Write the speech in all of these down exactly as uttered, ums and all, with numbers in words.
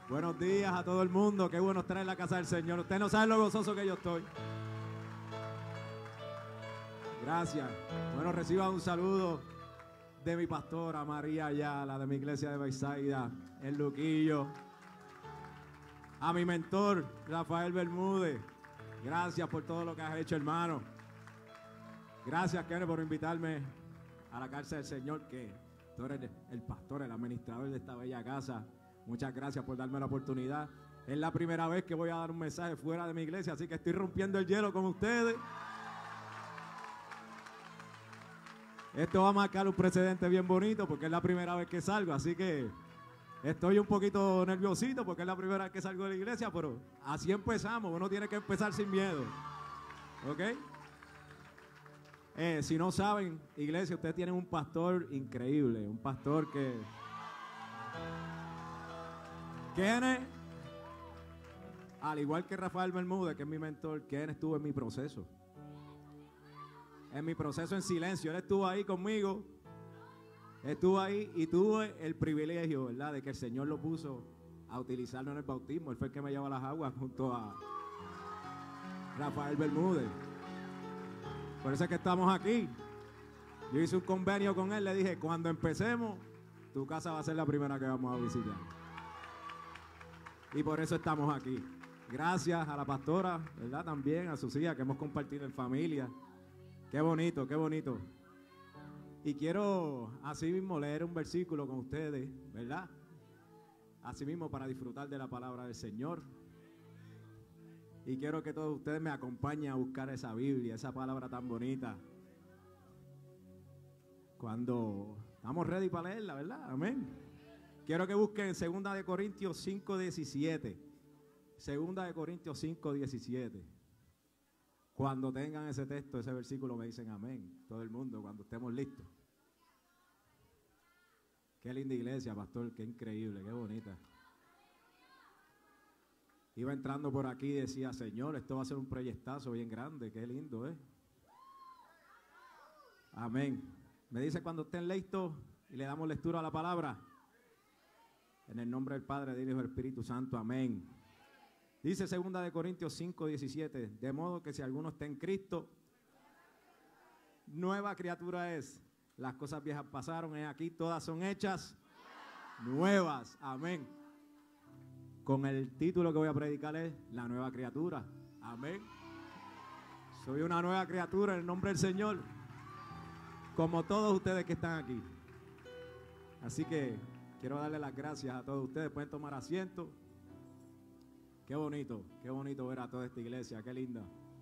Buenos días a todo el mundo. Qué bueno estar en la casa del Señor. Usted no sabe lo gozoso que yo estoy. Gracias. Bueno, reciba un saludo de mi pastora María Ayala, de mi iglesia de Baisaida, el Luquillo. A mi mentor, Rafael Bermúdez. Gracias por todo lo que has hecho, hermano. Gracias, Kenneth, por invitarme a la casa del Señor, que tú eres el pastor, el administrador de esta bella casa. Muchas gracias por darme la oportunidad. Es la primera vez que voy a dar un mensaje fuera de mi iglesia, así que estoy rompiendo el hielo con ustedes. Esto va a marcar un precedente bien bonito porque es la primera vez que salgo, así que estoy un poquito nerviosito porque es la primera vez que salgo de la iglesia, pero así empezamos. Uno tiene que empezar sin miedo. ¿Ok? Eh, si no saben, iglesia, ustedes tienen un pastor increíble, un pastor que... Kenneth, al igual que Rafael Bermúdez, que es mi mentor, Kenneth estuvo en mi proceso. En mi proceso en silencio. Él estuvo ahí conmigo. Estuvo ahí y tuve el privilegio, ¿verdad?, de que el Señor lo puso a utilizarlo en el bautismo. Él fue el que me llevó a las aguas junto a Rafael Bermúdez. Por eso es que estamos aquí. Yo hice un convenio con él. Le dije, cuando empecemos, tu casa va a ser la primera que vamos a visitar. Y por eso estamos aquí. Gracias a la pastora, ¿verdad? También a sus hijas que hemos compartido en familia. Qué bonito, qué bonito. Y quiero así mismo leer un versículo con ustedes, ¿verdad? Así mismo para disfrutar de la palabra del Señor. Y quiero que todos ustedes me acompañen a buscar esa Biblia, esa palabra tan bonita. Cuando estamos ready para leerla, ¿verdad? Amén. Quiero que busquen segunda de Corintios cinco diecisiete. segunda de Corintios cinco diecisiete. Cuando tengan ese texto, ese versículo, me dicen amén. Todo el mundo, cuando estemos listos. Qué linda iglesia, pastor, qué increíble, qué bonita. Iba entrando por aquí y decía, Señor, esto va a ser un proyectazo bien grande, qué lindo, ¿eh? Amén. Me dice cuando estén listos y le damos lectura a la palabra. En el nombre del Padre, del Hijo y del Espíritu Santo, amén. Dice segunda de Corintios cinco diecisiete, de modo que si alguno está en Cristo, nueva criatura es. Las cosas viejas pasaron, he aquí, todas son hechas nuevas, amén. Con el título que voy a predicar es La Nueva Criatura, amén. Soy una nueva criatura en el nombre del Señor, como todos ustedes que están aquí. Así que quiero darle las gracias a todos ustedes. Pueden tomar asiento. Qué bonito, qué bonito ver a toda esta iglesia, qué linda.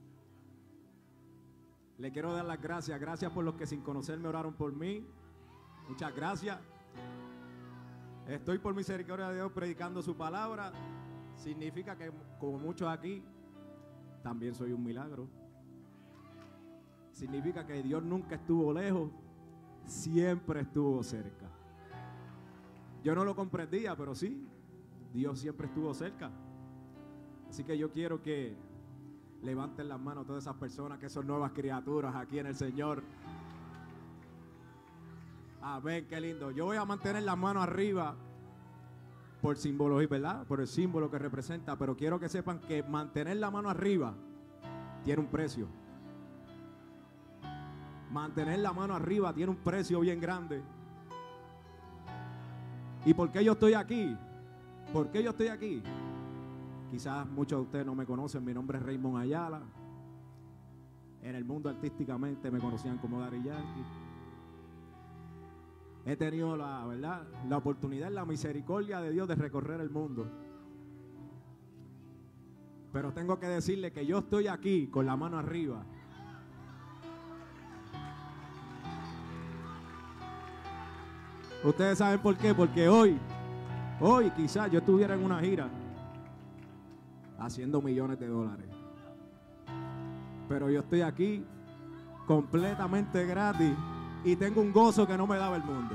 Le quiero dar las gracias, gracias por los que sin conocerme oraron por mí. Muchas gracias. Estoy por misericordia de Dios predicando su palabra. Significa que como muchos aquí, también soy un milagro. Significa que Dios nunca estuvo lejos, siempre estuvo cerca. Yo no lo comprendía, pero sí, Dios siempre estuvo cerca. Así que yo quiero que levanten las manos todas esas personas que son nuevas criaturas aquí en el Señor. Amén, qué lindo. Yo voy a mantener las manos arriba por simbología, ¿verdad? Por el símbolo que representa, pero quiero que sepan que mantener la mano arriba tiene un precio. Mantener la mano arriba tiene un precio bien grande. ¿Y por qué yo estoy aquí? ¿Por qué yo estoy aquí? Quizás muchos de ustedes no me conocen, mi nombre es Raymond Ayala. En el mundo artísticamente me conocían como Daddy Yankee. He tenido la, ¿verdad?, la oportunidad, la misericordia de Dios de recorrer el mundo. Pero tengo que decirle que yo estoy aquí con la mano arriba. Ustedes saben por qué, porque hoy, hoy quizás yo estuviera en una gira haciendo millones de dólares. Pero yo estoy aquí completamente gratis y tengo un gozo que no me daba el mundo.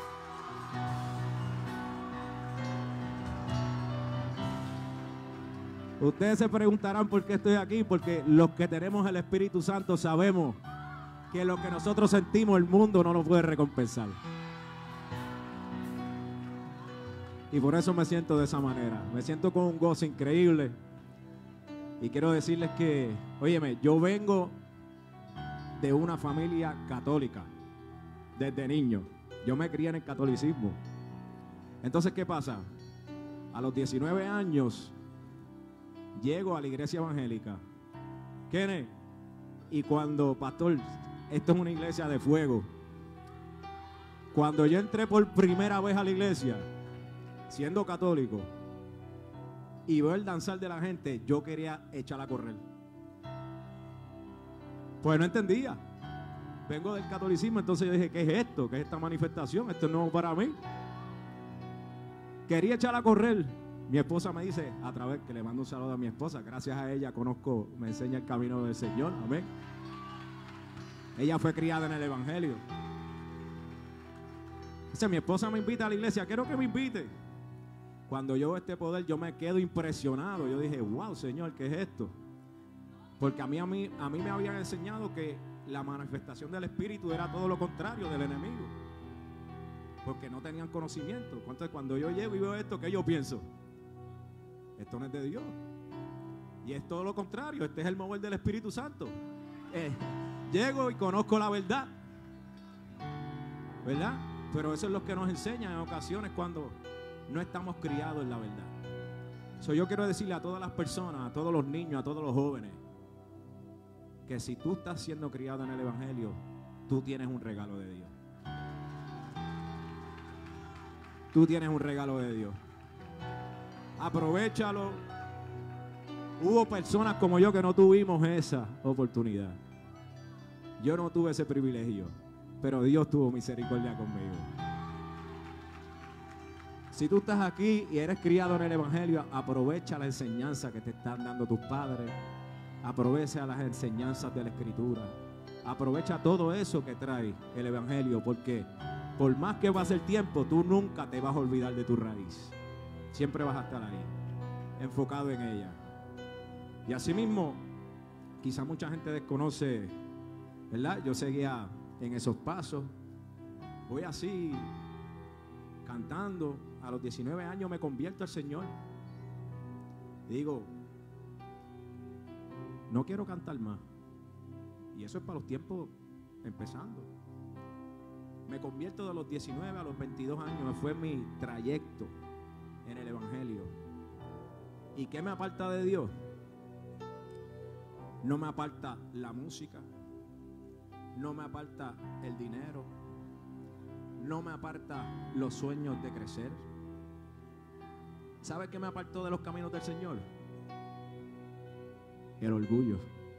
Ustedes se preguntarán por qué estoy aquí, porque los que tenemos el Espíritu Santo sabemos que lo que nosotros sentimos el mundo no nos puede recompensar. Y por eso me siento de esa manera. Me siento con un gozo increíble. Y quiero decirles que, óyeme, yo vengo de una familia católica desde niño. Yo me crié en el catolicismo. Entonces, ¿qué pasa? A los diecinueve años llego a la iglesia evangélica. ¿Quién? Y cuando, pastor, esto es una iglesia de fuego. Cuando yo entré por primera vez a la iglesia, siendo católico, y veo el danzar de la gente, yo quería echarla a correr. Pues no entendía. Vengo del catolicismo, entonces yo dije, ¿qué es esto? ¿Qué es esta manifestación? Esto es nuevo para mí. Quería echarla a correr. Mi esposa me dice, a través, que le mando un saludo a mi esposa, gracias a ella conozco, me enseña el camino del Señor, amén. Ella fue criada en el evangelio. Dice, mi esposa me invita a la iglesia, quiero que me invite. Cuando yo veo este poder, yo me quedo impresionado. Yo dije, wow, Señor, ¿qué es esto? Porque a mí, a mí, a mí me habían enseñado que la manifestación del Espíritu era todo lo contrario del enemigo. Porque no tenían conocimiento. Entonces, cuando yo llego y veo esto, ¿qué yo pienso? Esto no es de Dios. Y es todo lo contrario. Este es el mover del Espíritu Santo. Eh, llego y conozco la verdad. ¿Verdad? Pero eso es lo que nos enseñan en ocasiones cuando no estamos criados en la verdad. So, yo quiero decirle a todas las personas, a todos los niños, a todos los jóvenes, que si tú estás siendo criado en el evangelio, tú tienes un regalo de Dios. Tú tienes un regalo de Dios. Aprovechalo. Hubo personas como yo que no tuvimos esa oportunidad. Yo no tuve ese privilegio, pero Dios tuvo misericordia conmigo. Si tú estás aquí y eres criado en el evangelio, aprovecha la enseñanza que te están dando tus padres. Aprovecha las enseñanzas de la escritura. Aprovecha todo eso que trae el evangelio, porque por más que pase el tiempo, tú nunca te vas a olvidar de tu raíz. Siempre vas a estar ahí, enfocado en ella. Y así mismo, quizá mucha gente desconoce, ¿verdad? Yo seguía en esos pasos. Voy así, cantando. A los diecinueve años me convierto al Señor. Digo, no quiero cantar más. Y eso es para los tiempos empezando. Me convierto de los diecinueve a los veintidós años. Fue mi trayecto en el evangelio. ¿Y qué me aparta de Dios? No me aparta la música. No me aparta el dinero. No me aparta los sueños de crecer. ¿Sabe qué me apartó de los caminos del Señor? El orgullo.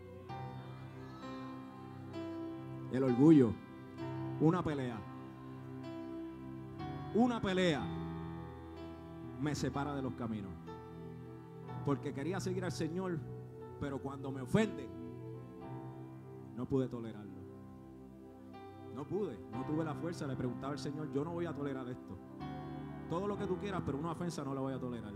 El orgullo. Una pelea. Una pelea me separa de los caminos. Porque quería seguir al Señor, pero cuando me ofenden, no pude tolerarlo. No pude, no tuve la fuerza. Le preguntaba al Señor, yo no voy a tolerar esto. Todo lo que tú quieras, pero una ofensa no la voy a tolerar.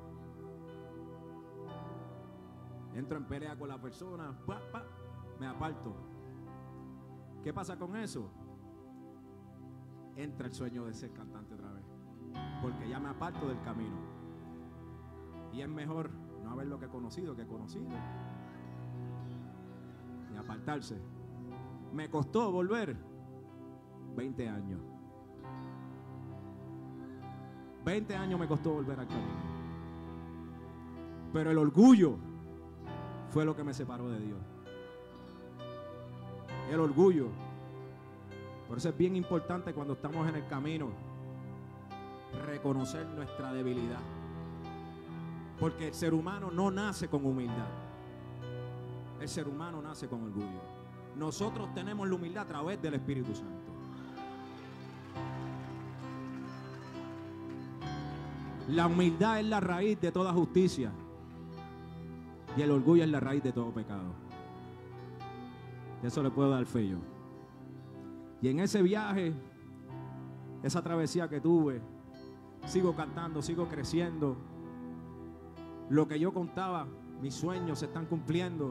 Entro en pelea con la persona, pa, pa, me aparto. ¿Qué pasa con eso? Entra el sueño de ser cantante otra vez, porque ya me aparto del camino. Y es mejor no haber lo que conocido que conocido y apartarse. Me costó volver veinte años. veinte años me costó volver al camino. Pero el orgullo fue lo que me separó de Dios. El orgullo. Por eso es bien importante cuando estamos en el camino reconocer nuestra debilidad. Porque el ser humano no nace con humildad. El ser humano nace con orgullo. Nosotros tenemos la humildad a través del Espíritu Santo. La humildad es la raíz de toda justicia. Y el orgullo es la raíz de todo pecado. Eso le puedo dar fe yo. Y en ese viaje, esa travesía que tuve, sigo cantando, sigo creciendo. Lo que yo contaba, mis sueños se están cumpliendo.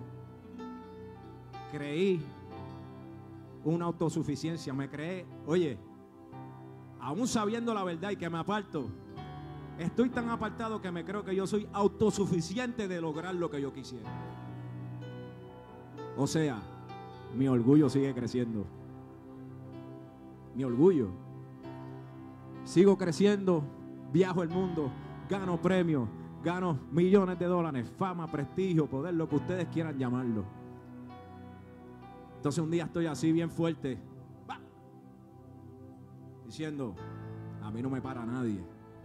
Creí una autosuficiencia, me creé, oye, aún sabiendo la verdad y que me aparto, Estoy tan apartado que me creo que yo soy autosuficiente de lograr lo que yo quisiera. O sea, mi orgullo sigue creciendo. Mi orgullo. Sigo creciendo, viajo el mundo, gano premios, gano millones de dólares, fama, prestigio, poder, lo que ustedes quieran llamarlo. Entonces un día estoy así bien fuerte, ¡bah!, diciendo, a mí no me para nadie.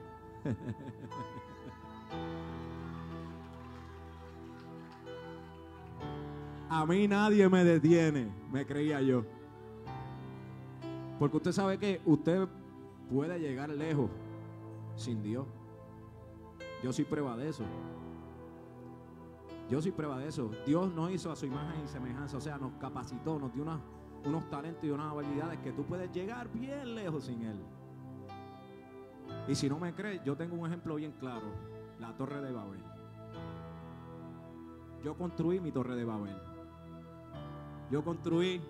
A mí nadie me detiene, me creía yo. Porque usted sabe que usted puede llegar lejos sin Dios. Yo soy prueba de eso. Yo soy prueba de eso. Dios nos hizo a su imagen y semejanza, o sea, nos capacitó, nos dio una, unos talentos y unas habilidades que tú puedes llegar bien lejos sin Él. Y si no me crees, yo tengo un ejemplo bien claro, la Torre de Babel. Yo construí mi Torre de Babel. Yo construí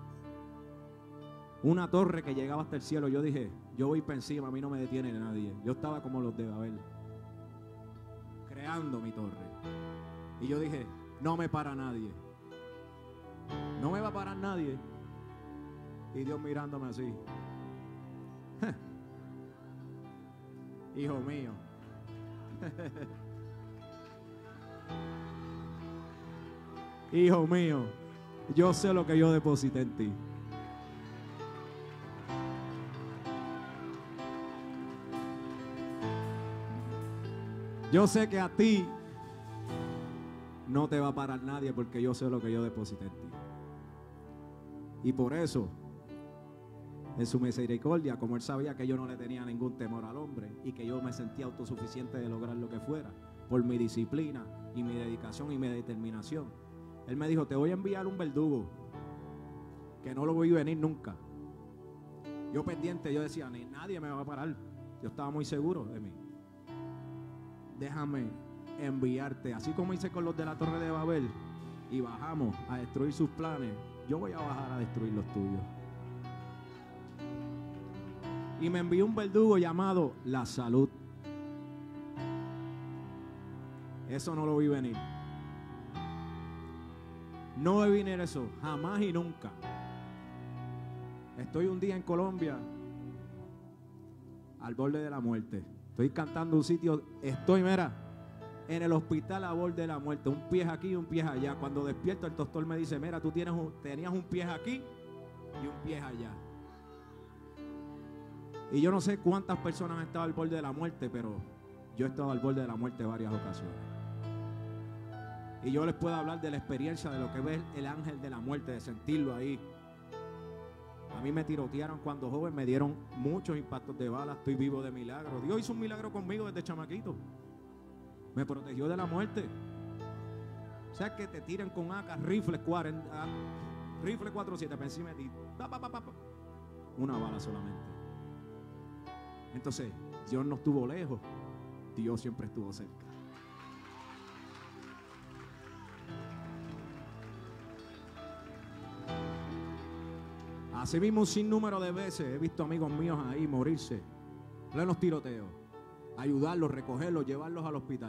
una torre que llegaba hasta el cielo. Yo dije, yo voy para encima, a mí no me detiene nadie. Yo estaba como los de Babel, creando mi torre. Y yo dije, no me para nadie. No me va a parar nadie. Y Dios mirándome así. Hijo mío. Hijo mío, yo sé lo que yo deposité en ti. Yo sé que a ti no te va a parar nadie porque yo sé lo que yo deposité en ti. Y por eso, en su misericordia, como Él sabía que yo no le tenía ningún temor al hombre y que yo me sentía autosuficiente de lograr lo que fuera, por mi disciplina y mi dedicación y mi determinación, Él me dijo, te voy a enviar un verdugo que no lo voy a venir nunca. Yo pendiente, yo decía, ni nadie me va a parar. Yo estaba muy seguro de mí. Déjame enviarte, así como hice con los de la Torre de Babel y bajamos a destruir sus planes, yo voy a bajar a destruir los tuyos. Y me envió un verdugo llamado la salud. Eso no lo vi venir. No vi venir eso, jamás y nunca. Estoy un día en Colombia, al borde de la muerte. Estoy cantando un sitio, estoy, mira, en el hospital a borde de la muerte. Un pie aquí y un pie allá. Cuando despierto, el doctor me dice, mira, tú tienes un, tenías un pie aquí y un pie allá. Y yo no sé cuántas personas han estado al borde de la muerte, pero yo he estado al borde de la muerte varias ocasiones. Y yo les puedo hablar de la experiencia de lo que ve el ángel de la muerte, de sentirlo ahí. A mí me tirotearon cuando joven, me dieron muchos impactos de bala, estoy vivo de milagro. Dios hizo un milagro conmigo desde chamaquito. Me protegió de la muerte. O sea, que te tiran con A K, rifles cuarenta, rifle cuatro siete, para encima de ti. Pa, pa, pa, pa, pa. Una bala solamente. Entonces, Dios no estuvo lejos, Dios siempre estuvo cerca. Así mismo, un sinnúmero de veces he visto amigos míos ahí morirse, plenos tiroteos, ayudarlos, recogerlos, llevarlos al hospital.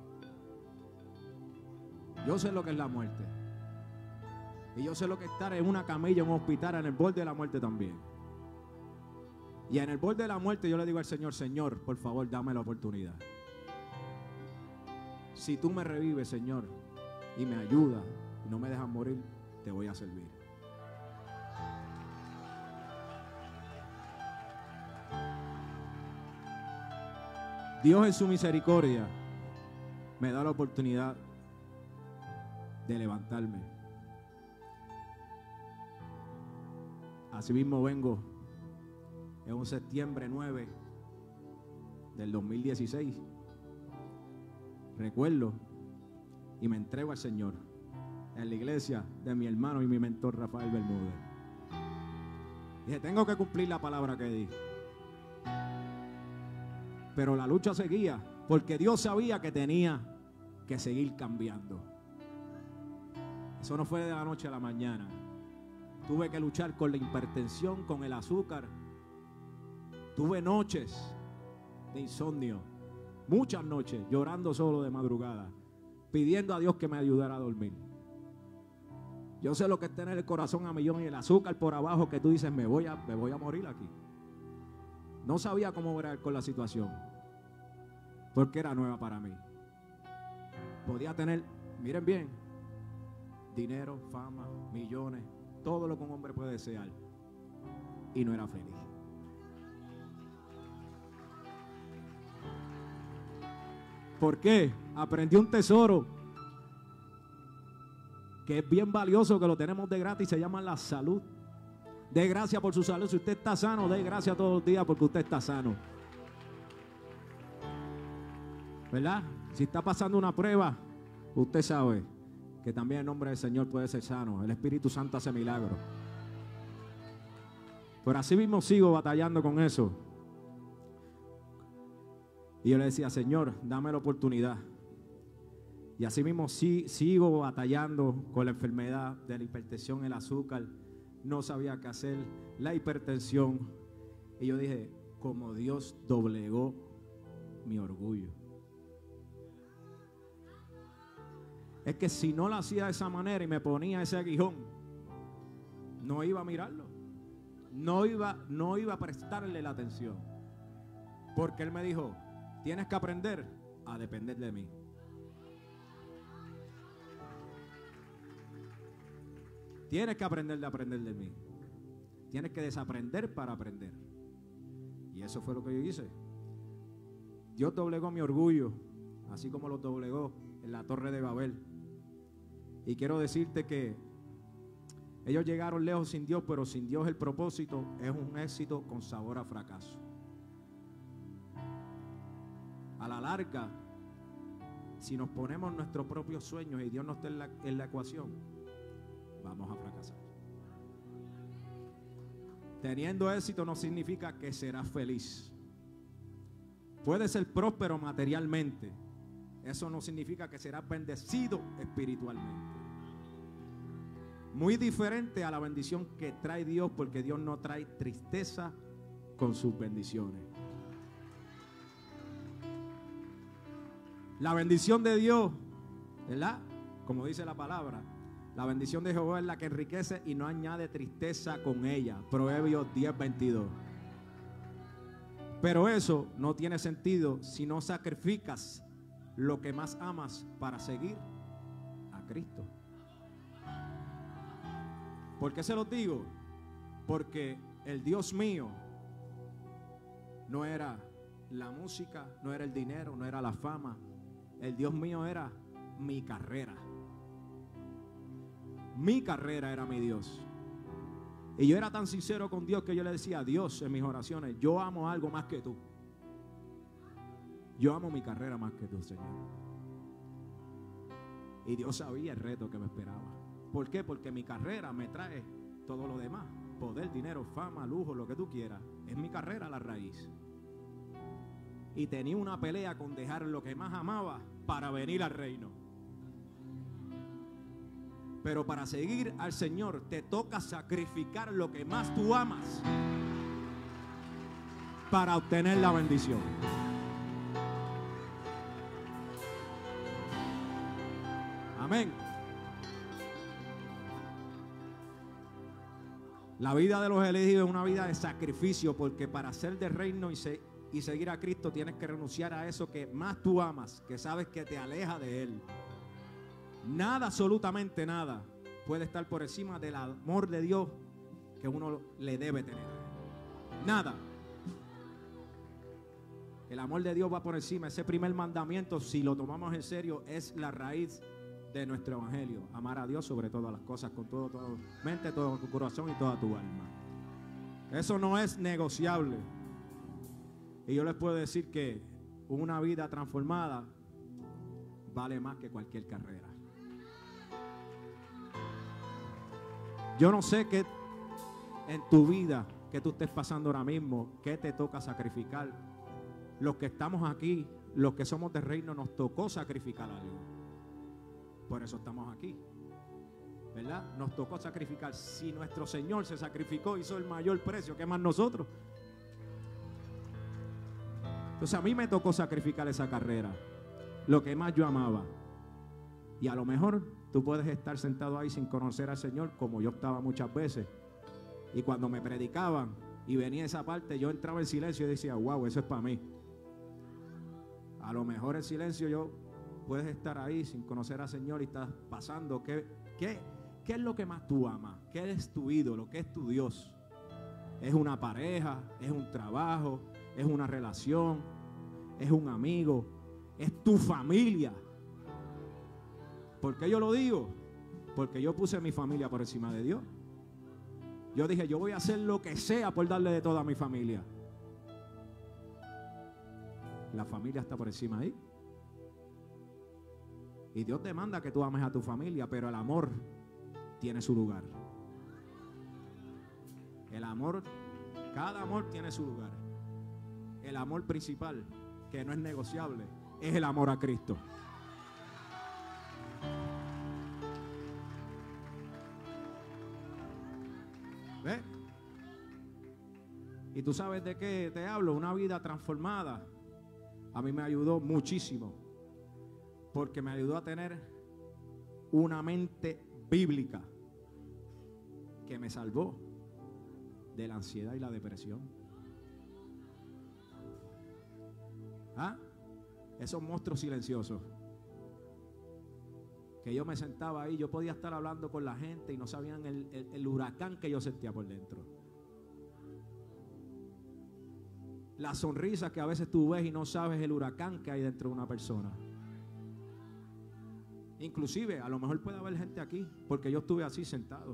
Yo sé lo que es la muerte. Y yo sé lo que es estar en una camilla, en un hospital, en el borde de la muerte también. Y en el borde de la muerte yo le digo al Señor, Señor, por favor, dame la oportunidad. Si tú me revives, Señor, y me ayudas y no me dejas morir, te voy a servir. Dios en su misericordia me da la oportunidad de levantarme. Así mismo vengo en un septiembre nueve del dos mil dieciséis. Recuerdo y me entrego al Señor en la iglesia de mi hermano y mi mentor Rafael Bermúdez. Dije, tengo que cumplir la palabra que di. Pero la lucha seguía, porque Dios sabía que tenía que seguir cambiando. Eso no fue de la noche a la mañana. Tuve que luchar con la hipertensión, con el azúcar. Tuve noches de insomnio. muchas noches, llorando solo de madrugada, pidiendo a Dios que me ayudara a dormir. Yo sé lo que es tener el corazón a millón y el azúcar por abajo, que tú dices, me voy a, me voy a morir aquí. No sabía cómo bregar con la situación, porque era nueva para mí. Podía tener, miren bien, dinero, fama, millones, todo lo que un hombre puede desear, y no era feliz. ¿Por qué? Aprendí un tesoro que es bien valioso, que lo tenemos de gratis, se llama la salud. Dé gracias por su salud. Si usted está sano, dé gracias todos los días porque usted está sano, ¿verdad? Si está pasando una prueba, usted sabe que también el nombre del Señor puede ser sano. El Espíritu Santo hace milagros. Pero así mismo sigo batallando con eso. Y yo le decía, Señor, dame la oportunidad. Y así mismo sí, sigo batallando con la enfermedad de la hipertensión, el azúcar. No sabía qué hacer, la hipertensión. Y yo dije, como Dios doblegó mi orgullo. Es que si no lo hacía de esa manera y me ponía ese aguijón, no iba a mirarlo. No iba, no iba a prestarle la atención. Porque Él me dijo, tienes que aprender a depender de mí. Tienes que aprender de aprender de mí. Tienes que desaprender para aprender. Y eso fue lo que yo hice. Dios doblegó mi orgullo, así como lo doblegó en la Torre de Babel. Y quiero decirte que ellos llegaron lejos sin Dios, pero sin Dios el propósito es un éxito con sabor a fracaso. A la larga, si nos ponemos nuestros propios sueños y Dios no está en la, en la ecuación, vamos a fracasar. Teniendo éxito no significa que serás feliz. Puedes ser próspero materialmente. Eso no significa que serás bendecido espiritualmente. Muy diferente a la bendición que trae Dios, porque Dios no trae tristeza con sus bendiciones. La bendición de Dios, ¿verdad? Como dice la palabra, la bendición de Jehová es la que enriquece y no añade tristeza con ella. Proverbios diez, veintidós. Pero eso no tiene sentido si no sacrificas lo que más amas para seguir a Cristo. ¿Por qué se los digo? Porque el Dios mío no era la música, no era el dinero, no era la fama. El Dios mío era mi carrera. Mi carrera era mi Dios. Y yo era tan sincero con Dios que yo le decía a Dios en mis oraciones, yo amo algo más que tú. Yo amo mi carrera más que tú, Señor. Y Dios sabía el reto que me esperaba. ¿Por qué? Porque mi carrera me trae todo lo demás. Poder, dinero, fama, lujo, lo que tú quieras. Es mi carrera la raíz. Y tenía una pelea con dejar lo que más amaba para venir al reino. Pero para seguir al Señor te toca sacrificar lo que más tú amas para obtener la bendición. Amén. La vida de los elegidos es una vida de sacrificio, porque para ser del reino y, se, y seguir a Cristo tienes que renunciar a eso que más tú amas, que sabes que te aleja de Él. Nada, absolutamente nada, puede estar por encima del amor de Dios que uno le debe tener. Nada. El amor de Dios va por encima. Ese primer mandamiento, si lo tomamos en serio, es la raíz de nuestro evangelio. Amar a Dios sobre todas las cosas, con todo, toda mente, todo tu corazón y toda tu alma. Eso no es negociable. Y yo les puedo decir que una vida transformada vale más que cualquier carrera. Yo no sé qué en tu vida que tú estés pasando ahora mismo, qué te toca sacrificar. Los que estamos aquí, los que somos del reino, nos tocó sacrificar algo. Por eso estamos aquí, ¿verdad? Nos tocó sacrificar. Si nuestro Señor se sacrificó, hizo el mayor precio, ¿qué más nosotros? Entonces a mí me tocó sacrificar esa carrera, lo que más yo amaba. Y a lo mejor tú puedes estar sentado ahí sin conocer al Señor, como yo estaba muchas veces. Y cuando me predicaban y venía esa parte, yo entraba en silencio y decía, wow, eso es para mí. A lo mejor en silencio yo puedes estar ahí sin conocer al Señor y estás pasando. ¿Qué, qué, qué es lo que más tú amas? ¿Qué es tu ídolo? ¿Qué es tu Dios? ¿Es una pareja? ¿Es un trabajo? ¿Es una relación? ¿Es un amigo? ¿Es tu familia? ¿Por qué yo lo digo? Porque yo puse mi familia por encima de Dios. Yo dije, yo voy a hacer lo que sea por darle de todo a mi familia. La familia está por encima ahí. Y Dios demanda que tú ames a tu familia, pero el amor tiene su lugar. El amor, cada amor tiene su lugar. El amor principal, que no es negociable, es el amor a Cristo. ¿Ves? Y tú sabes de qué te hablo, una vida transformada. A mí me ayudó muchísimo, porque me ayudó a tener una mente bíblica que me salvó de la ansiedad y la depresión. ¿Ah? Esos monstruos silenciosos. Que yo me sentaba ahí, yo podía estar hablando con la gente y no sabían el, el, el huracán que yo sentía por dentro. La sonrisa que a veces tú ves y no sabes el huracán que hay dentro de una persona. Inclusive, a lo mejor puede haber gente aquí, porque yo estuve así sentado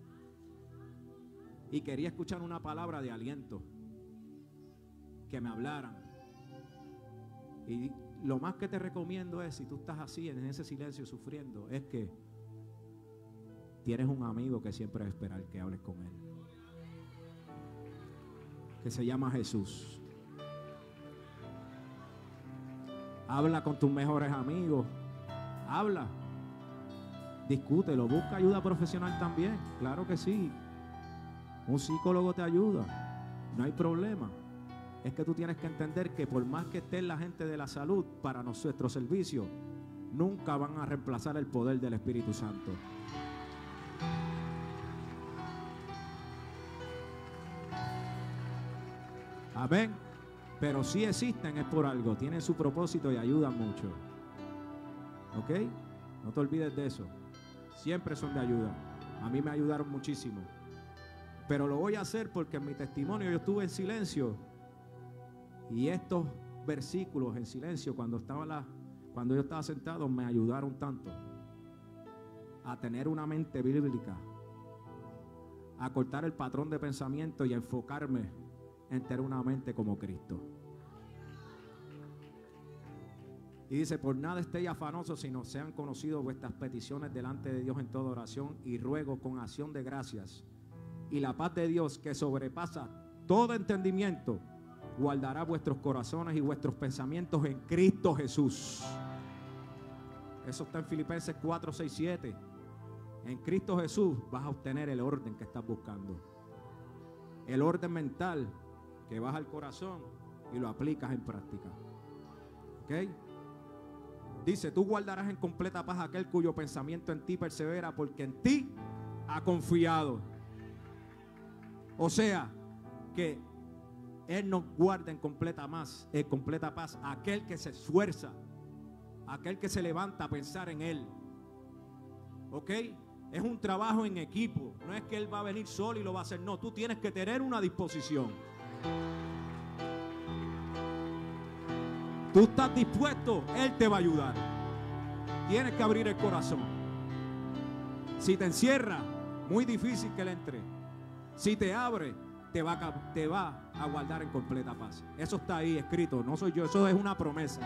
y quería escuchar una palabra de aliento, que me hablaran. Y lo más que te recomiendo es, si tú estás así en ese silencio sufriendo, es que tienes un amigo que siempre va a esperar que hables con él, que se llama Jesús. Habla con tus mejores amigos. Habla. Discútelo. Busca ayuda profesional también. Claro que sí. Un psicólogo te ayuda. No hay problema. Es que tú tienes que entender que por más que esté la gente de la salud para nuestro servicio, nunca van a reemplazar el poder del Espíritu Santo. Amén. Pero si existen es por algo, tienen su propósito y ayudan mucho. ¿Ok? No te olvides de eso. Siempre son de ayuda. A mí me ayudaron muchísimo. Pero lo voy a hacer porque en mi testimonio yo estuve en silencio. Y estos versículos en silencio, cuando estaba la, cuando yo estaba sentado, me ayudaron tanto a tener una mente bíblica, a cortar el patrón de pensamiento y a enfocarme en tener una mente como Cristo. Y dice, por nada estéis afanosos, sino sean conocidos vuestras peticiones delante de Dios en toda oración y ruego con acción de gracias. Y la paz de Dios, que sobrepasa todo entendimiento, guardará vuestros corazones y vuestros pensamientos en Cristo Jesús. Eso está en Filipenses cuatro, seis, siete. En Cristo Jesús vas a obtener el orden que estás buscando. El orden mental que vas al corazón y lo aplicas en práctica. ¿Ok? Dice, tú guardarás en completa paz aquel cuyo pensamiento en ti persevera, porque en ti ha confiado. O sea, que Él nos guarda en completa paz, en completa paz aquel que se esfuerza, aquel que se levanta a pensar en Él. ¿Ok? Es un trabajo en equipo. No es que Él va a venir solo y lo va a hacer. No, tú tienes que tener una disposición. Tú estás dispuesto, Él te va a ayudar. Tienes que abrir el corazón. Si te encierra, muy difícil que Él entre. Si te abre, te va, a, te va a guardar en completa paz. Eso está ahí escrito, no soy yo, eso es una promesa.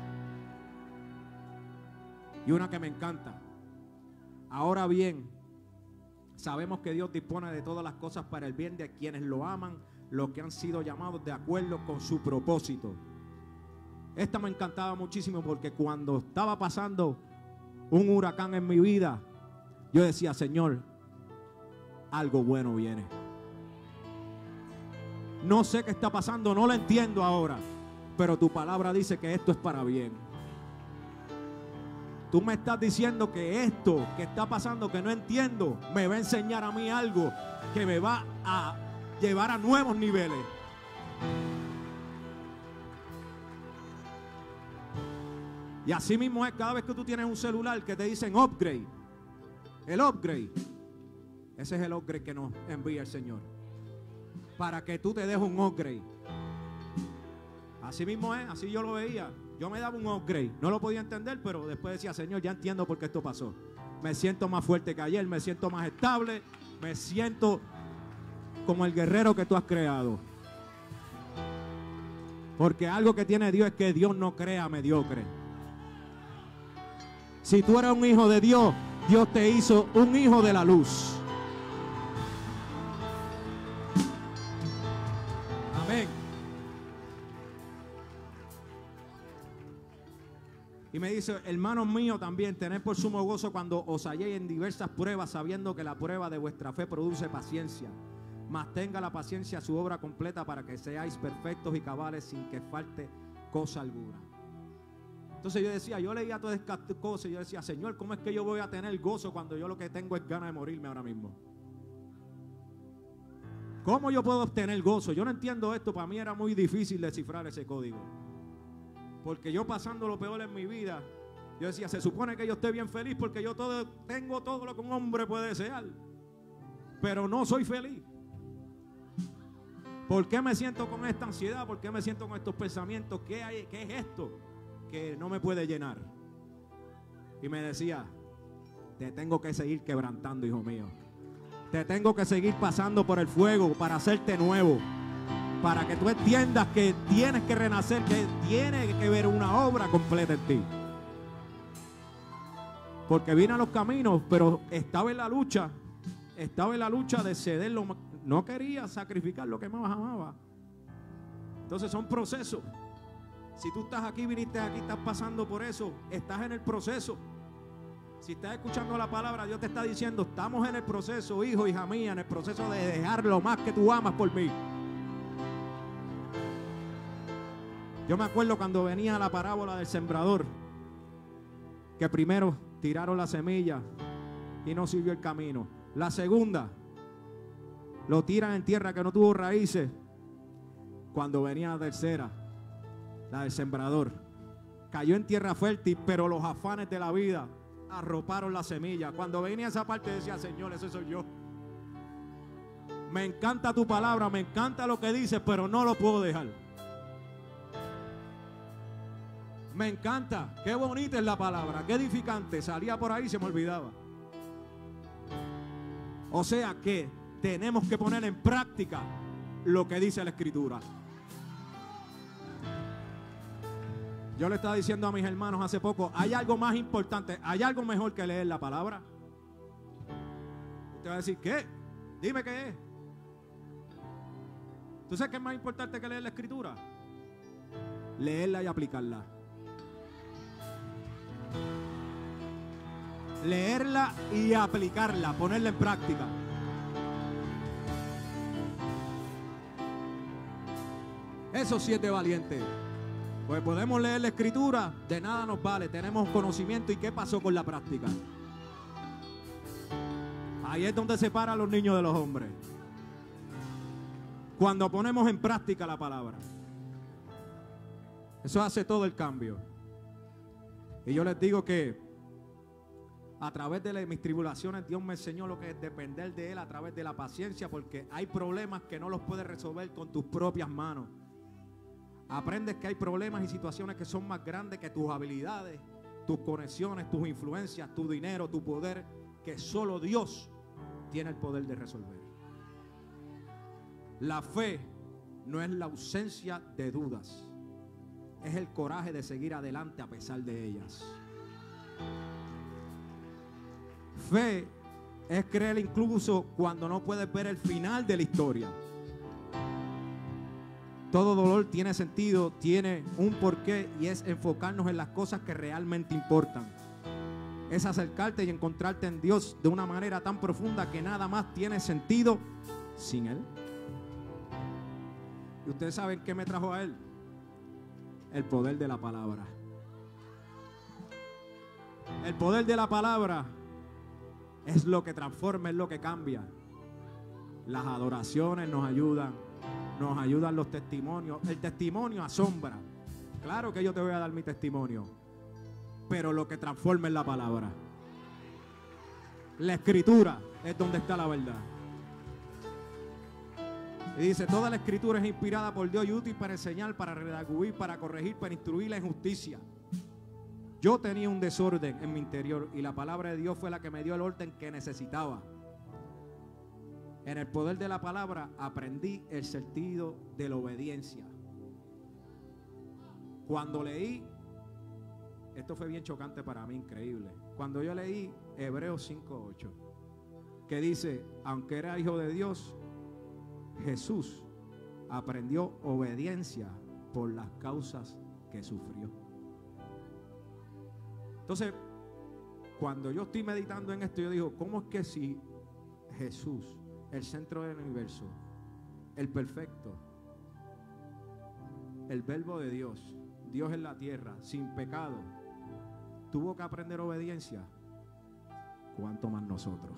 Y una que me encanta. Ahora bien, sabemos que Dios dispone de todas las cosas para el bien de quienes lo aman, los que han sido llamados de acuerdo con su propósito. Esta me encantaba muchísimo porque cuando estaba pasando un huracán en mi vida, yo decía, Señor, algo bueno viene. No sé qué está pasando, no lo entiendo ahora, pero tu palabra dice que esto es para bien. Tú me estás diciendo que esto que está pasando, que no entiendo, me va a enseñar a mí algo que me va a llevar a nuevos niveles. Y así mismo es cada vez que tú tienes un celular que te dicen upgrade. El upgrade. Ese es el upgrade que nos envía el Señor. Para que tú te dejes un upgrade. Así mismo es, así yo lo veía. Yo me daba un upgrade. No lo podía entender, pero después decía, Señor, ya entiendo por qué esto pasó. Me siento más fuerte que ayer, me siento más estable, me siento como el guerrero que tú has creado. Porque algo que tiene Dios es que Dios no crea mediocre. Si tú eres un hijo de Dios, Dios te hizo un hijo de la luz. Amén. Y me dice, hermanos míos también, tened por sumo gozo cuando os halléis en diversas pruebas, sabiendo que la prueba de vuestra fe produce paciencia. Mas tenga la paciencia su obra completa para que seáis perfectos y cabales sin que falte cosa alguna. Entonces yo decía, yo leía todas estas cosas y yo decía, Señor, ¿cómo es que yo voy a tener gozo cuando yo lo que tengo es ganas de morirme ahora mismo? ¿Cómo yo puedo obtener gozo? Yo no entiendo esto, para mí era muy difícil descifrar ese código. Porque yo pasando lo peor en mi vida, yo decía, se supone que yo esté bien feliz porque yo todo, tengo todo lo que un hombre puede desear. Pero no soy feliz. ¿Por qué me siento con esta ansiedad? ¿Por qué me siento con estos pensamientos? ¿Qué hay, qué es esto que no me puede llenar? Y me decía, te tengo que seguir quebrantando, hijo mío. Te tengo que seguir pasando por el fuego para hacerte nuevo. Para que tú entiendas que tienes que renacer, que tiene que ver una obra completa en ti. Porque vine a los caminos, pero estaba en la lucha. Estaba en la lucha de ceder lo más. No quería sacrificar lo que más amaba. Entonces son procesos. Si tú estás aquí, viniste aquí, estás pasando por eso, estás en el proceso. Si estás escuchando la palabra, Dios te está diciendo, estamos en el proceso, hijo, hija mía, en el proceso de dejar lo más que tú amas por mí. Yo me acuerdo cuando venía la parábola del sembrador, que primero tiraron la semilla y no sirvió el camino. La segunda, lo tiran en tierra que no tuvo raíces. Cuando venía la tercera, la del sembrador, cayó en tierra fértil, pero los afanes de la vida arroparon la semilla. Cuando venía esa parte decía, Señor, ese soy yo. Me encanta tu palabra, me encanta lo que dices, pero no lo puedo dejar. Me encanta, qué bonita es la palabra, qué edificante. Salía por ahí y se me olvidaba. O sea que tenemos que poner en práctica lo que dice la Escritura. Yo le estaba diciendo a mis hermanos hace poco, hay algo más importante, hay algo mejor que leer la palabra. Usted va a decir, ¿qué? Dime qué es. ¿Tú sabes qué es más importante que leer la Escritura? Leerla y aplicarla. Leerla y aplicarla, ponerla en práctica. Eso sí es de valiente. Pues podemos leer la Escritura, de nada nos vale, tenemos conocimiento. ¿Y qué pasó con la práctica? Ahí es donde separa a los niños de los hombres. Cuando ponemos en práctica la palabra, eso hace todo el cambio. Y yo les digo que a través de mis tribulaciones Dios me enseñó lo que es depender de Él a través de la paciencia, porque hay problemas que no los puedes resolver con tus propias manos. Aprendes que hay problemas y situaciones que son más grandes que tus habilidades, tus conexiones, tus influencias, tu dinero, tu poder, que solo Dios tiene el poder de resolver. La fe no es la ausencia de dudas, es el coraje de seguir adelante a pesar de ellas. Fe es creer incluso cuando no puedes ver el final de la historia. Todo dolor tiene sentido, tiene un porqué, y es enfocarnos en las cosas que realmente importan. Es acercarte y encontrarte en Dios de una manera tan profunda que nada más tiene sentido sin Él. ¿Y ustedes saben qué me trajo a Él? El poder de la palabra. El poder de la palabra es lo que transforma, es lo que cambia. Las adoraciones nos ayudan, nos ayudan los testimonios. El testimonio asombra. Claro que yo te voy a dar mi testimonio, pero lo que transforma es la palabra. La escritura es donde está la verdad. Y dice, toda la escritura es inspirada por Dios y útil para enseñar, para redarguir, para corregir, para instruir en justicia. Yo tenía un desorden en mi interior y la palabra de Dios fue la que me dio el orden que necesitaba. En el poder de la palabra aprendí el sentido de la obediencia. Cuando leí, esto fue bien chocante para mí, increíble. Cuando yo leí Hebreos cinco ocho, que dice, aunque era hijo de Dios, Jesús aprendió obediencia por las causas que sufrió. Entonces, cuando yo estoy meditando en esto, yo digo, ¿cómo es que si Jesús, el centro del universo, el perfecto, el verbo de Dios, Dios en la tierra, sin pecado, tuvo que aprender obediencia? ¿Cuánto más nosotros?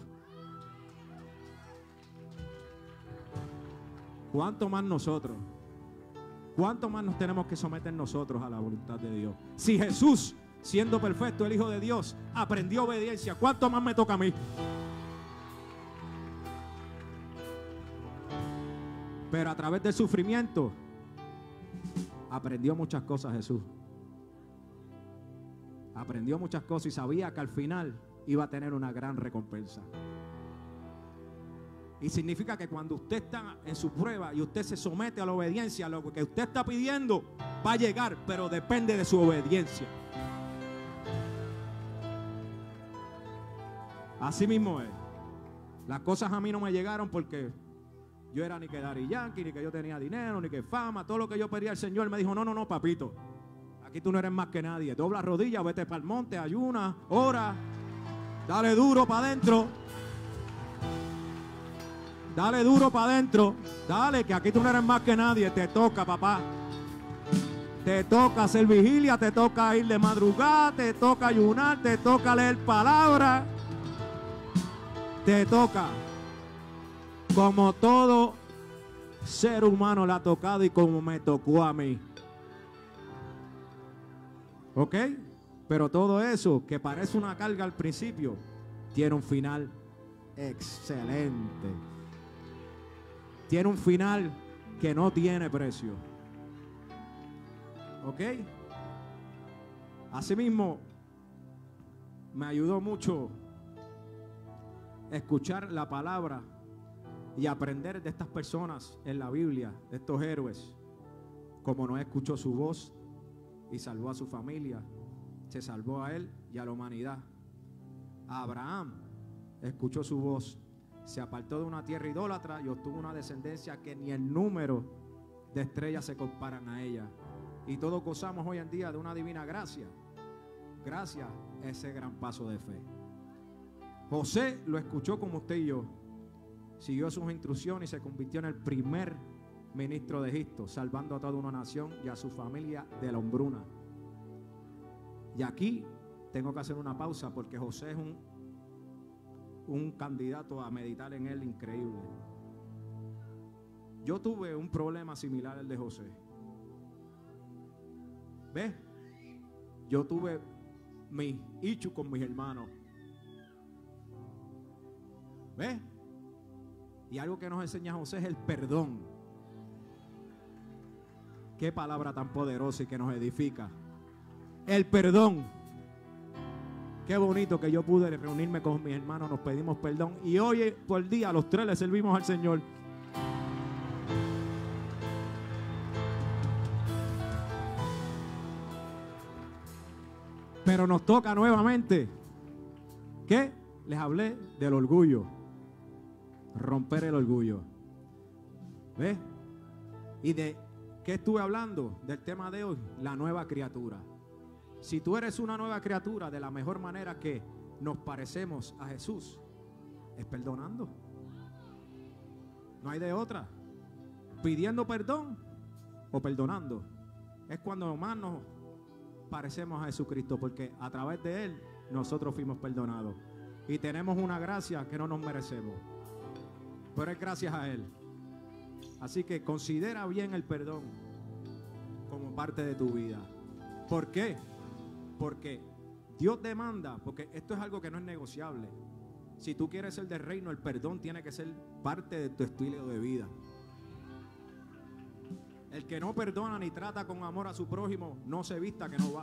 ¿Cuánto más nosotros? ¿Cuánto más nos tenemos que someter nosotros a la voluntad de Dios? Si Jesús, siendo perfecto, el Hijo de Dios, aprendió obediencia, ¿cuánto más me toca a mí? Pero a través del sufrimiento aprendió muchas cosas Jesús. Aprendió muchas cosas y sabía que al final iba a tener una gran recompensa. Y significa que cuando usted está en su prueba y usted se somete a la obediencia, lo que usted está pidiendo va a llegar, pero depende de su obediencia. Así mismo es. Las cosas a mí no me llegaron porque yo era ni que Daddy Yankee, ni que yo tenía dinero, ni que fama. Todo lo que yo pedía al Señor me dijo, no, no, no, papito. Aquí tú no eres más que nadie. Dobla rodillas, vete para el monte, ayuna, ora. Dale duro para adentro. Dale duro para adentro. Dale, que aquí tú no eres más que nadie. Te toca, papá. Te toca hacer vigilia, te toca ir de madrugada, te toca ayunar, te toca leer palabra. Te toca. Como todo ser humano le ha tocado y como me tocó a mí. ¿Ok? Pero todo eso que parece una carga al principio tiene un final excelente. Tiene un final que no tiene precio. ¿Ok? Asimismo, me ayudó mucho escuchar la palabra y aprender de estas personas en la Biblia, de estos héroes, como Noé escuchó su voz y salvó a su familia, se salvó a él y a la humanidad. Abraham escuchó su voz, se apartó de una tierra idólatra y obtuvo una descendencia que ni el número de estrellas se comparan a ella. Y todos gozamos hoy en día de una divina gracia, gracias a ese gran paso de fe. José lo escuchó como usted y yo, siguió sus instrucciones y se convirtió en el primer ministro de Egipto, salvando a toda una nación y a su familia de la hambruna. Y aquí tengo que hacer una pausa porque José es un, un candidato a meditar en él increíble. Yo tuve un problema similar al de José. ¿Ves? Yo tuve mi ichu con mis hermanos. ¿Ves? Y algo que nos enseña José es el perdón. Qué palabra tan poderosa y que nos edifica. El perdón. Qué bonito que yo pude reunirme con mis hermanos, nos pedimos perdón y hoy por día los tres le servimos al Señor. Pero nos toca nuevamente, ¿qué? Les hablé del orgullo. Romper el orgullo. ¿Ves? ¿Y de qué estuve hablando? Del tema de hoy, la nueva criatura. Si tú eres una nueva criatura, de la mejor manera que nos parecemos a Jesús es perdonando. No hay de otra. Pidiendo perdón o perdonando. es cuando más nos parecemos a Jesucristo, porque a través de Él nosotros fuimos perdonados y tenemos una gracia que no nos merecemos, pero es gracias a Él. Así que considera bien el perdón como parte de tu vida. ¿Por qué? Porque Dios demanda, porque esto es algo que no es negociable. Si tú quieres ser del reino, el perdón tiene que ser parte de tu estilo de vida. El que no perdona ni trata con amor a su prójimo, no se vista que no va.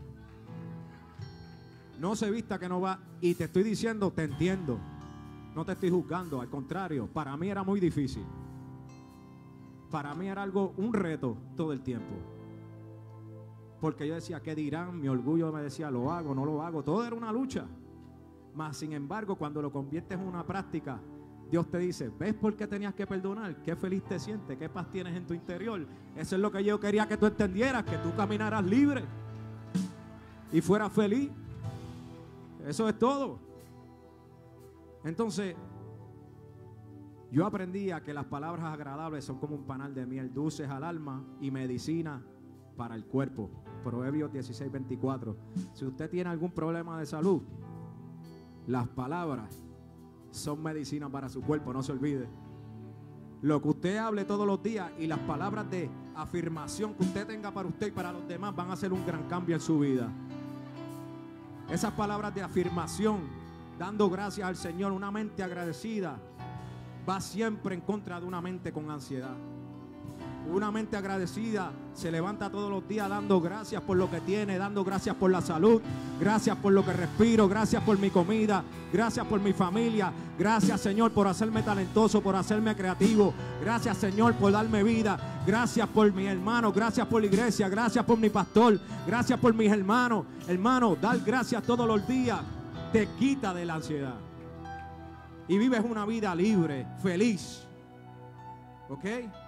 No se vista que no va. Y te estoy diciendo, te entiendo. No te estoy juzgando, al contrario, para mí era muy difícil. Para mí era algo, un reto todo el tiempo. Porque yo decía, ¿qué dirán? Mi orgullo me decía, lo hago, no lo hago. Todo era una lucha. Mas, sin embargo, cuando lo conviertes en una práctica, Dios te dice, ¿ves por qué tenías que perdonar? Qué feliz te sientes, qué paz tienes en tu interior. Eso es lo que yo quería que tú entendieras, que tú caminaras libre y fueras feliz. Eso es todo. Entonces, yo aprendí a que las palabras agradables son como un panal de miel, dulces al alma y medicina para el cuerpo. Proverbios dieciséis, veinticuatro. Si usted tiene algún problema de salud, las palabras son medicina para su cuerpo, no se olvide. Lo que usted hable todos los días y las palabras de afirmación que usted tenga para usted y para los demás van a hacer un gran cambio en su vida. Esas palabras de afirmación, dando gracias al Señor, una mente agradecida va siempre en contra de una mente con ansiedad. Una mente agradecida se levanta todos los días dando gracias por lo que tiene, dando gracias por la salud, gracias por lo que respiro, gracias por mi comida, gracias por mi familia, gracias Señor por hacerme talentoso, por hacerme creativo, gracias Señor por darme vida, gracias por mis hermanos, gracias por la iglesia, gracias por mi pastor, gracias por mis hermanos. Hermano, dar gracias todos los días te quita de la ansiedad y vives una vida libre, feliz. ¿Ok?